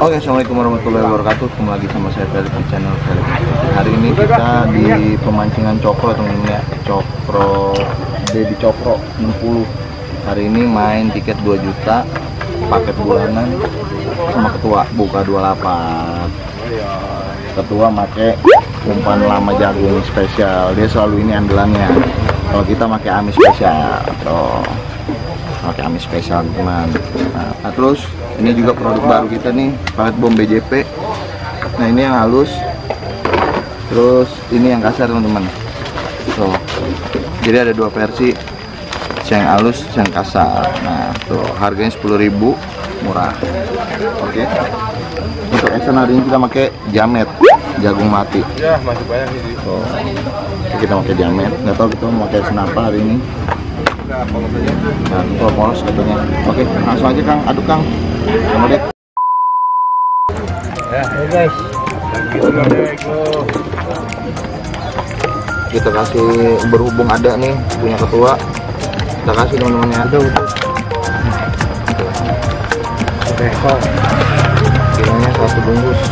Oke, assalamualaikum warahmatullahi wabarakatuh. Kembali lagi sama saya Felix di channel Felix. Hari ini kita di pemancingan Cokro teman-teman ya. Cokro, Baby Cokro 60. Hari ini main tiket 2 juta, paket bulanan sama ketua buka 28. Ketua make umpan lama jagung spesial. Dia selalu ini andalannya. Kalau kita pakai Ami spesial, tuh. Pakai Ami spesial teman. Nah, terus ini juga produk baru kita nih, palet bom BJP. Nah, ini yang halus. Terus ini yang kasar teman-teman. Tuh. Jadi ada dua versi. Yang halus, yang kasar. Nah, tuh harganya 10.000, murah. Oke. Untuk action hari ini kita pakai jamet, jagung mati. Ya, masih banyak ini. Tuh. Kita pakai jamet. Nggak tahu kita mau pakai senapa hari ini. Nah, itu polos katanya. Oke, langsung aja Kang, aduk Kang. Sama dek. Ya, guys. Kita kasih berhubung ada nih punya ketua. Kita kasih teman-teman ya. Oke, kok. Kiranya 1 bungkus.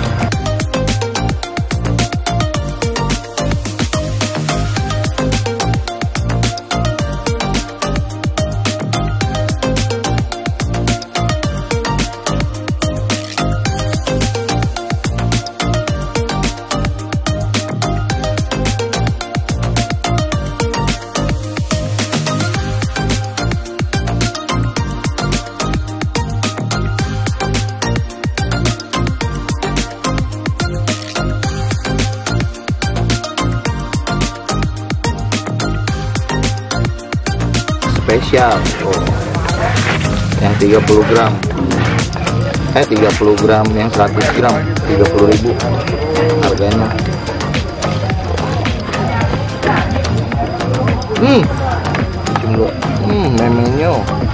Spesial, oh. Yang 30 gram 30 gram, yang 100 gram 30.000 harganya. Memenyo.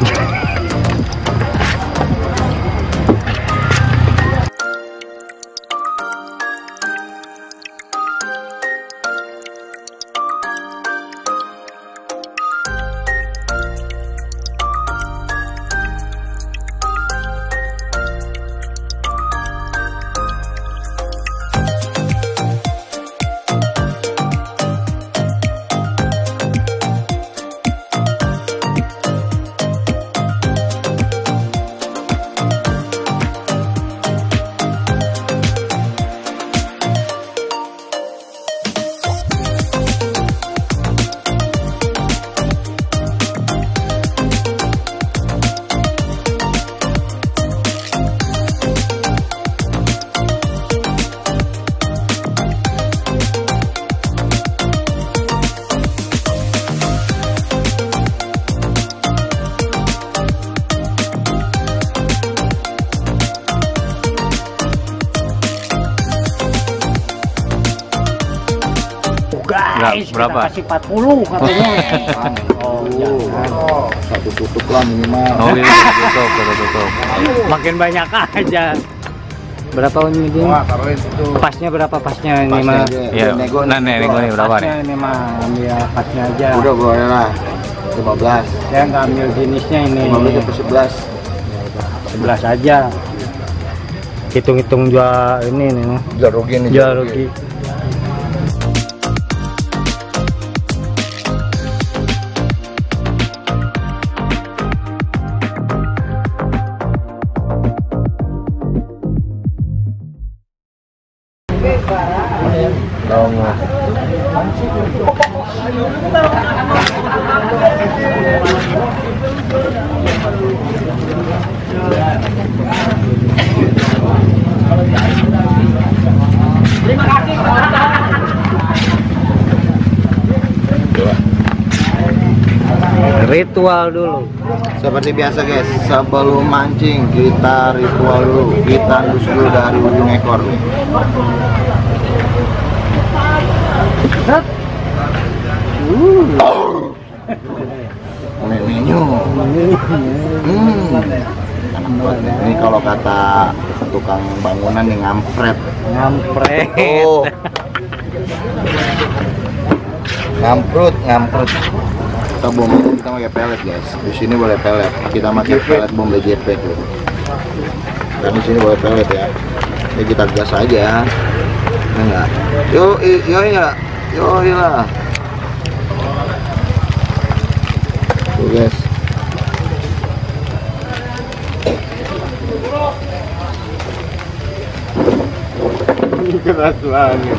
Guys, berapa? Kita kasih 40 katanya. Satu tutup lah minimal. Oh iya, tutup. Makin banyak aja. Berapa ini dia? Wah, taruhin situ. Pasnya berapa pasnya ini Pasnya mah? aja. Iya. Nego Nego nih berapa nih? Pasnya ini mah ambil pasnya aja. Udah boleh lah. 15. Saya nggak ambil jenisnya ini. 15 atau 11. 11 aja. Hitung-hitung jual ini nih. Jual rugi nih. Jual rugi. Ritual dulu. Seperti biasa guys, sebelum mancing kita ritual dulu. Kita ndus dulu dari ujung ekor. Memenyo. Ini kalau kata tukang bangunan nih ngampret. Ngampret. Oh. Ngamprut. Kita bom kita pakai pelet guys. Di sini boleh pelet. Kita pakai pelet bom BJP tuh. kan di sini boleh pelet ya. Ini kita gas aja. Enggak. Yo ya. Yo lah. Tuh guys. Keras banget.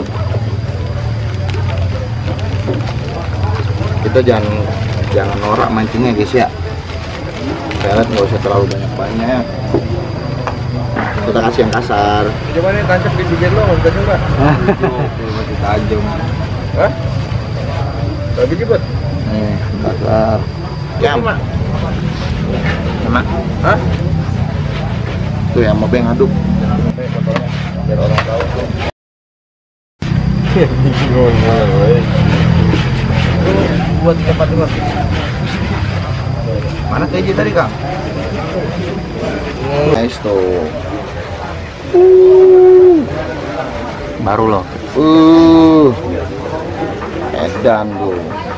Kita jangan norak mancingnya guys ya. Pelet nggak usah terlalu banyak. Kita kasih yang kasar. Coba nih tancap di bibir lo, udah coba. Masih tajam. Hah? Gak biji buat? Nih, kasar. Jam. Emang? Hah? Tuh yang mau beng aduk. Biar orang tahu tuh. Buat cepat dulu. Mana TJ tadi Kang? Nice tuh. Baru loh. Edan tuh.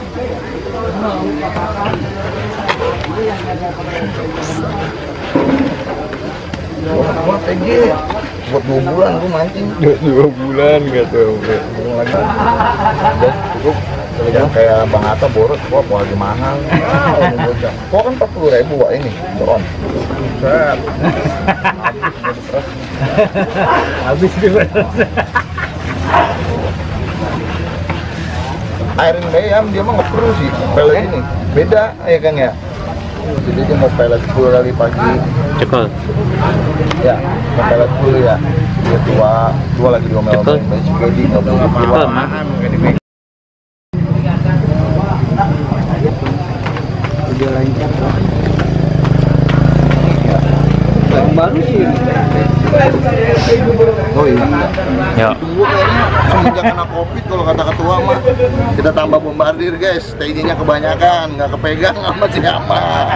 Gua TJ buat 2 bulan gua mancing. 2 bulan gak tuh. Lagi. Udah cukup. Yang kayak Bang Atta boros, wah lagi mahal. Kok kan 40.000 Wak ini, doon. Set. Habis di Airin Bayam dia mah nggak perlu sih pelet ini. Beda ya Kang ya. Jadi dia mau pelet 10 kali pagi. Cekol. Ya, mau pelet dulu ya. Dia tua lagi diomel-omelin Mbak Cikedi nggak boleh tua. Cekol mah. Udah lancar. Yang baru sih. Oh iya. Yuk. Tunggu kayaknya semenjak kena covid kalau kata ketua mah kita tambah bombardir guys. TJ-nya kebanyakan, nggak kepegang sama siapa.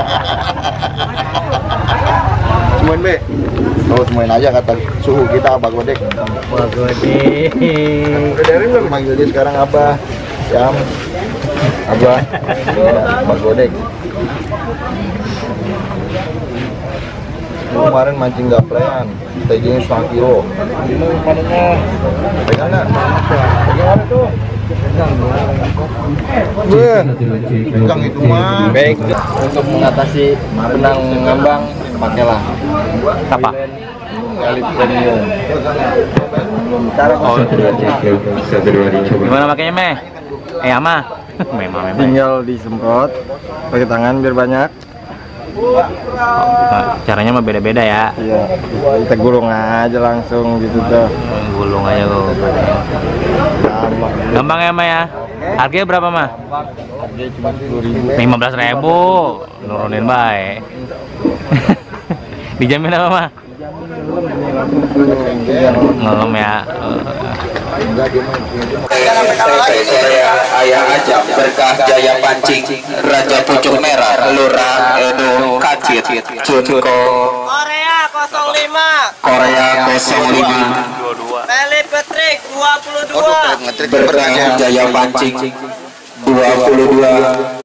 Semuain be. Oh semuain aja kata suhu kita Abah Godek. Wah, gede. Udah dari belum manggil dia sekarang Abah. Jam. Abah. Abah Godek. Kemarin mancing gaplaian, TJ-nya 1,5 kilo. Pegang nggak? Pegang apa tuh? Pegang itu mah. Baik, untuk mengatasi benang ngambang, pakailah Apa? Elite Premium. Oh. Gimana makanya meh? Ama. Memang. Tinggal disemprot pakai tangan biar banyak. Nah, caranya mah beda-beda ya. Iya, kita gulung aja langsung gitu tuh. Gulung aja lo. Gampang. Gampang ya mah ya. Harganya berapa mah? Harganya cuma 10.000. 15.000. Nurunin baik. Dijamin apa mah? Ngelem ya. Saya Ayah Ajam Berkah Jaya Pancing Raja Pucuk Merah Lurah Edo Kacit Junko Korea 05 Korea 05 Pelit Petrik 22 Berkah Jaya Pancing 22.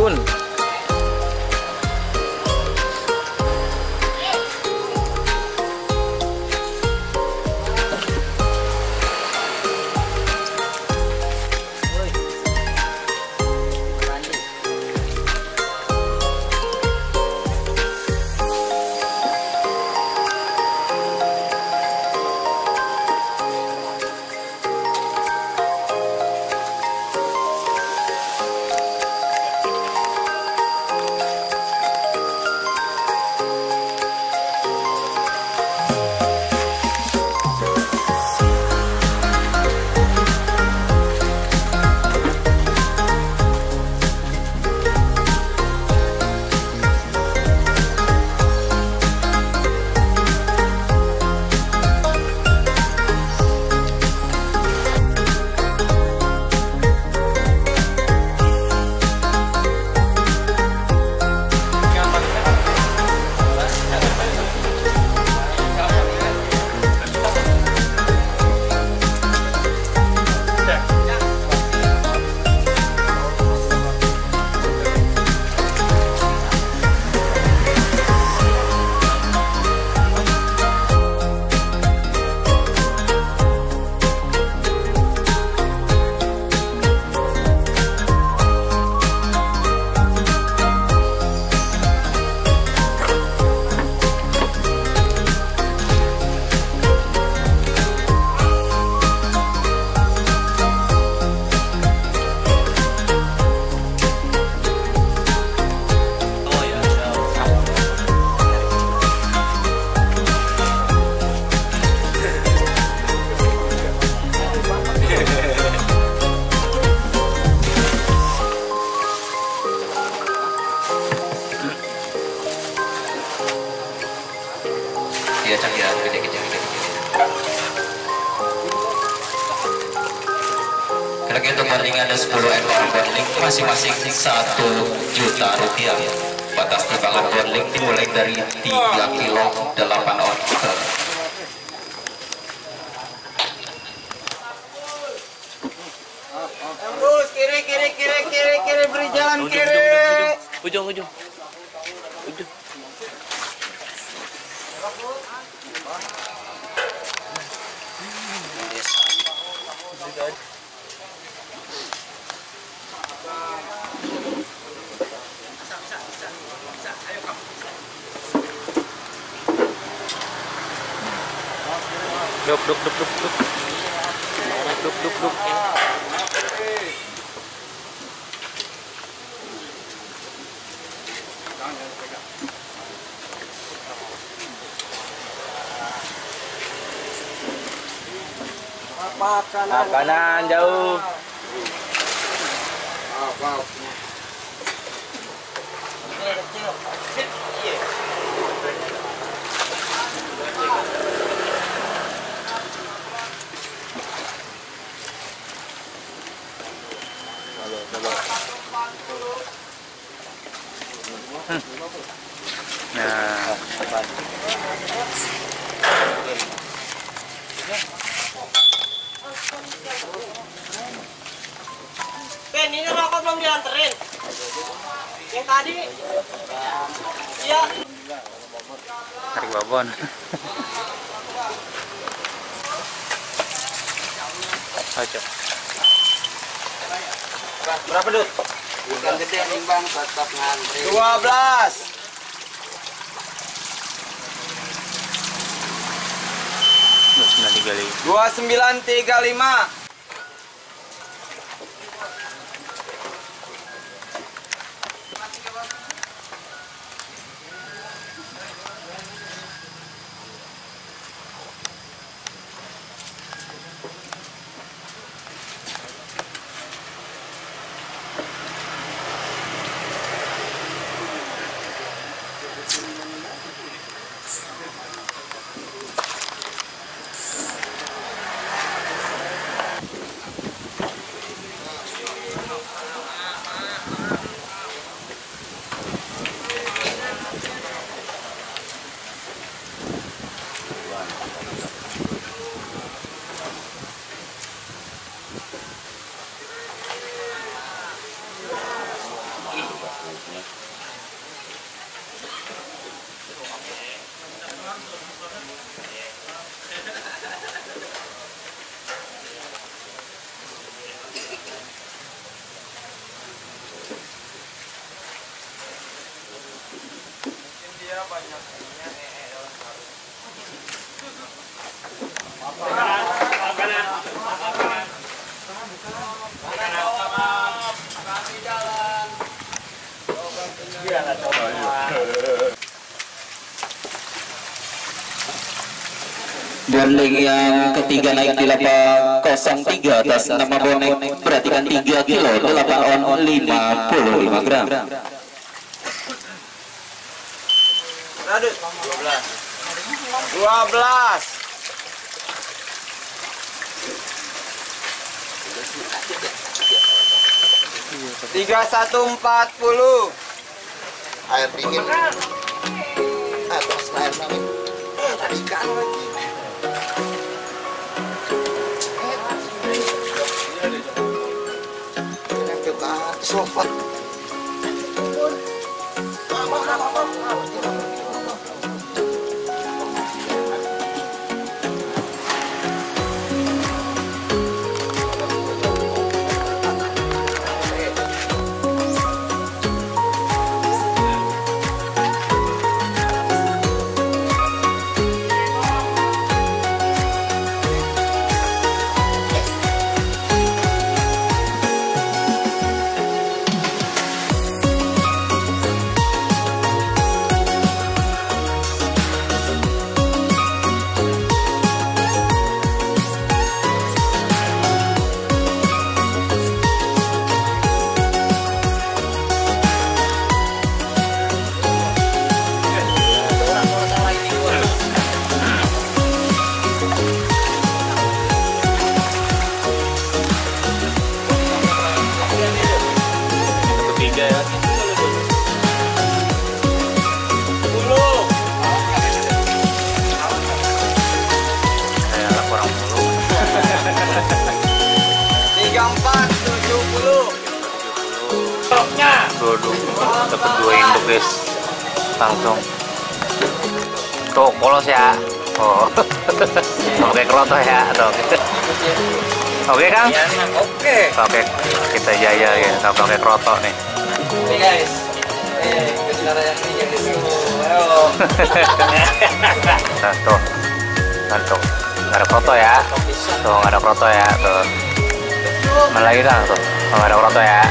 Bun. Iya Cang ya, gede. Lagi untuk bonding ada 10 ekor bonding masing-masing 1 juta rupiah. Batas timbangan bonding dimulai dari 3 kilo 8 ounce. Terus kiri beri jalan kiri. Ujung. Duk. Kanan jauh. Nah, Ben, ini rokok belum dianterin. Yang tadi. Iya. tarik babon. Ayo. Berapa, Dut? Bukan gede nih Bang, tetap ngantri. 12. 2935. Bonding yang ketiga naik di lapak 03 atas nama bonek, perhatikan 3 kilo 8 on 55 gram. 12. Tiga 140. Air dingin. Terus air dingin. Ikan lagi. Sofa. Dapat 2 induk guys, langsung tuh polos ya. Oh pakai keroto ya dong. Oke Kang, oke kita jaya ya, kita pakai keroto nih. Nih guys, cara yang ini jadi ayo. Nah tuh, mantap, nggak ada keroto ya, tuh nggak ada keroto ya, tuh mana lagi Kang tuh, nggak ada keroto ya.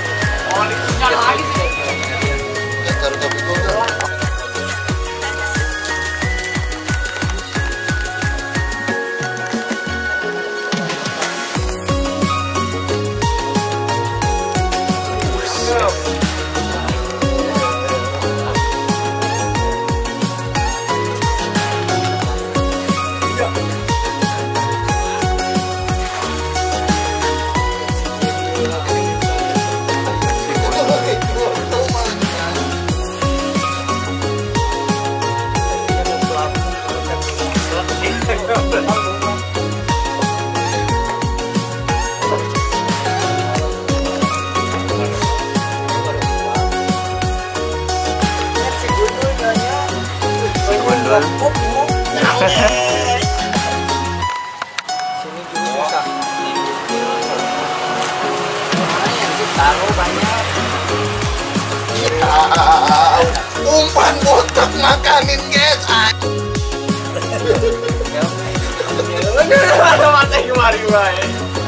Umpan botak makanin guys. Mata kemari wae.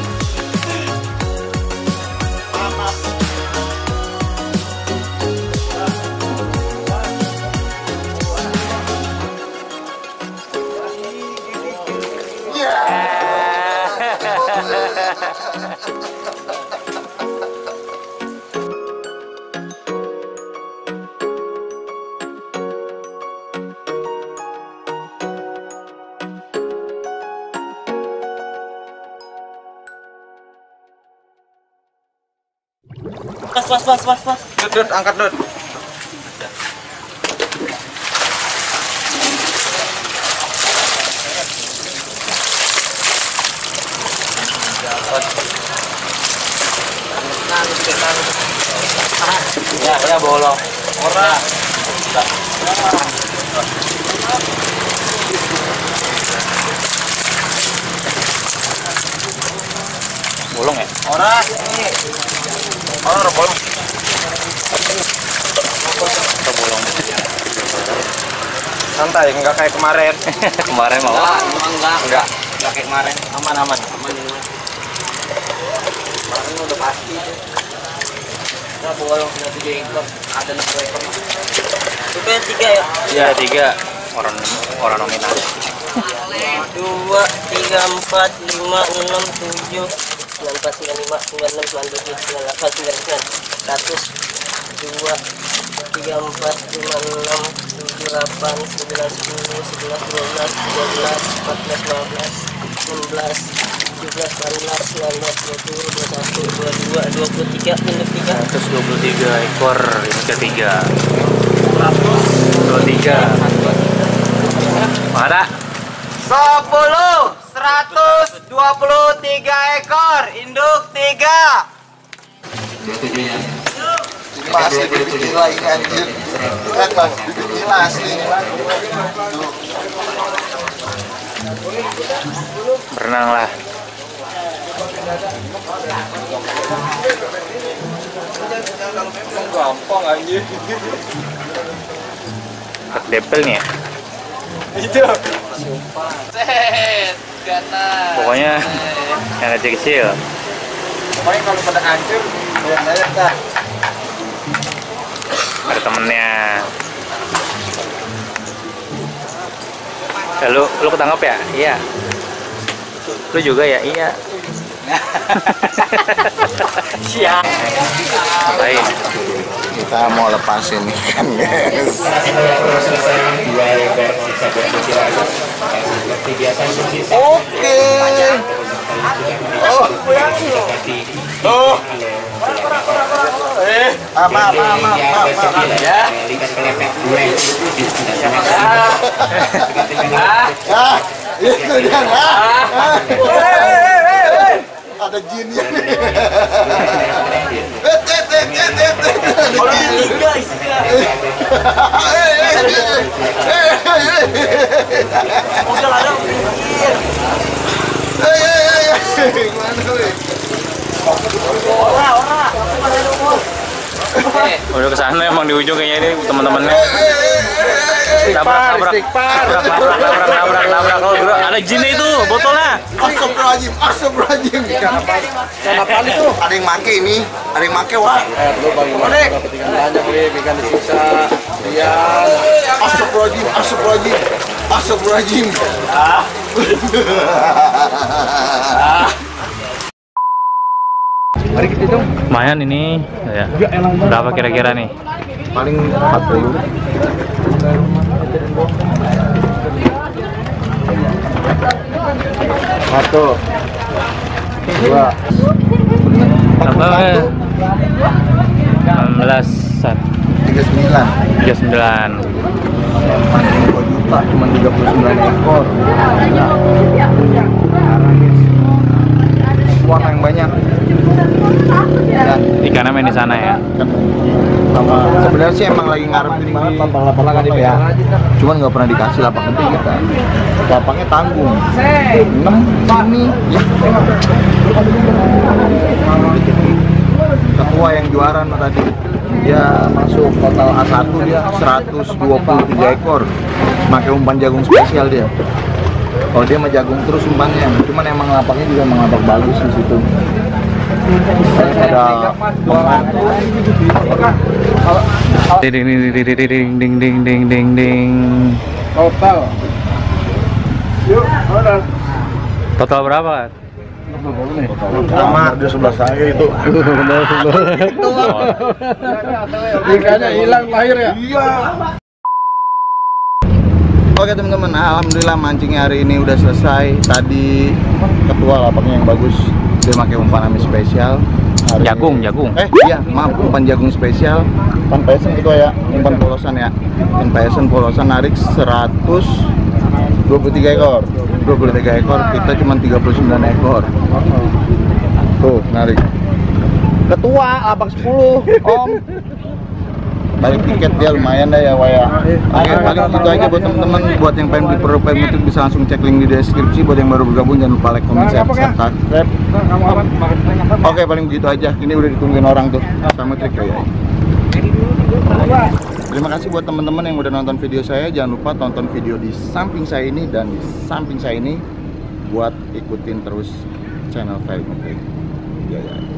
Pas. Dut, angkat Dut. Ya bolong. Orang. Bolong ya? Orang ini. Orang bolong. Kita bolong. Santai, nggak kayak kemarin. Kemarin mau. Enggak. Nggak kayak kemarin. Aman. Kemarin udah pasti. Nah, bolong sudah 3 ekor, ada 6 ekor. Coba 3 ya? Iya 3 orang nominal. 2, 3, 4, 5, 6, 7, 9, 95, 96, 97, 98, 99, 100, 2, 3, 4, 5, 6, 7, 8, 9, 10, 11, 12, 13, 14, 15, 16, 17, 18, 19, 20, 21, 22, 23, induk 3. 123 ekor ini ketiga. 23. Mana? 10, 123 ekor, induk 3. Masih gila ini anjir. Lihat bang, gila asli. Berenang lah. Gampang anjir. Depel nih ya. Itu. Set, ganas. Pokoknya yang kecil-kecil. Pokoknya kalau pada hancur, banyak dah. Ada temennya. Lu ketangkep ya? Iya. Lu juga ya? Iya. Siap. Ngapain? Kita mau lepasin ikan guys. Oke. Maaf ya. Itu dia. Ada jinnya nih. Udah kesana emang di ujung kayaknya ini teman-temannya. Nabrak. Oh, ada jinnya itu botolnya. Astagfirullahaladzim. Kenapa itu? Ada yang make ini, ada yang make wah. Lu bagaimana kepentingan banyak nih, ikan disiksa. Iya. Astagfirullahaladzim. Mari kita hitung. Lumayan ini ya. Berapa kira-kira nih? Paling 40. Satu, dua, Apa? 16 39. 39. Mancing 2 juta, cuma 39 ekor. Warna yang banyak. Dan Ikannya main di sana ya. sama sebenarnya sih emang lagi ngarepin banget lapang-lapang ini ya. Cuman nggak pernah dikasih lapak gede kita. Lapangnya tanggung. 6 sini ya. Ketua yang juara tadi dia masuk total A1 dia 123 ekor. Pakai umpan jagung spesial dia. Kalau dia mah jagung terus umpannya, cuman emang lapaknya juga emang lapak bagus di situ. Ada Ding. Total. Yuk, mana? Total berapa? sama di sebelah saya itu. Ikannya hilang lahir ya? Iya. Oke teman-teman, alhamdulillah mancingnya hari ini udah selesai. Tadi ketua lapaknya yang bagus, dia pakai umpan Ami spesial. Jagung. Iya, maaf, umpan jagung spesial. Umpan pesen gitu ya, umpan polosan ya. Umpan pesen polosan narik 123 ekor. 23 ekor, kita cuma 39 ekor. Tuh, narik. Ketua lapak 10, Om. Balik tiket dia lumayan dah ya, Waya. Oke, paling gitu aja buat teman-teman. Buat yang pengen beli produk PM itu bisa langsung cek link di deskripsi. Buat yang baru bergabung jangan lupa like, comment, share, serta subscribe. Oke, paling begitu aja. Ini udah ditungguin orang tuh sama trik kayak. Terima kasih buat teman-teman yang udah nonton video saya. Jangan lupa tonton video di samping saya ini dan di samping saya ini buat ikutin terus channel Felix Ngeprank. Ya.